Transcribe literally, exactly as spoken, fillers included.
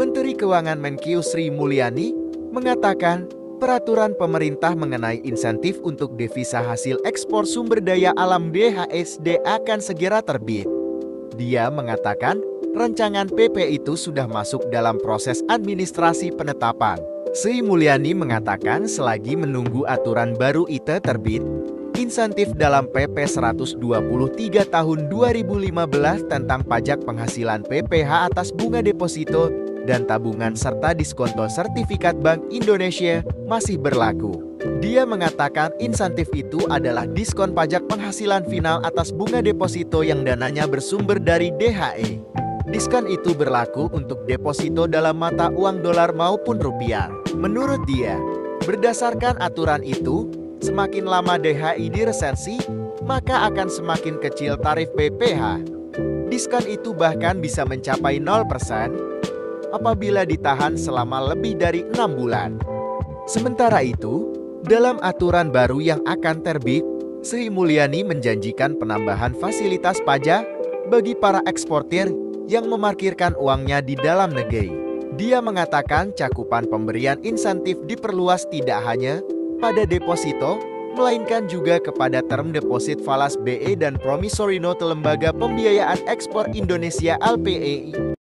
Menteri Keuangan Menkyu Sri Mulyani mengatakan peraturan pemerintah mengenai insentif untuk devisa hasil ekspor sumber daya alam D H S D akan segera terbit. Dia mengatakan rancangan P P itu sudah masuk dalam proses administrasi penetapan. Sri Mulyani mengatakan selagi menunggu aturan baru itu terbit, insentif dalam P P seratus dua puluh tiga tahun dua ribu lima belas tentang pajak penghasilan P P H atas bunga deposito dan tabungan serta diskonto sertifikat Bank Indonesia masih berlaku. Dia mengatakan insentif itu adalah diskon pajak penghasilan final atas bunga deposito yang dananya bersumber dari D H E. Diskon itu berlaku untuk deposito dalam mata uang dolar maupun rupiah. Menurut dia, berdasarkan aturan itu, semakin lama D H I diresensi, maka akan semakin kecil tarif P P H. Diskon itu bahkan bisa mencapai nol persen apabila ditahan selama lebih dari enam bulan. Sementara itu, dalam aturan baru yang akan terbit, Sri Mulyani menjanjikan penambahan fasilitas pajak bagi para eksportir yang memarkirkan uangnya di dalam negeri. Dia mengatakan cakupan pemberian insentif diperluas tidak hanya pada deposito, melainkan juga kepada term deposit falas B E dan promissory note Lembaga Pembiayaan Ekspor Indonesia L P E I.